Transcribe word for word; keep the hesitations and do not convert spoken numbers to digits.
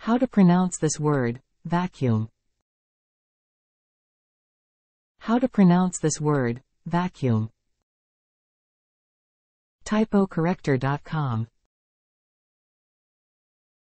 How to pronounce this word, vacuum. How to pronounce this word, vacuum. typo corrector dot com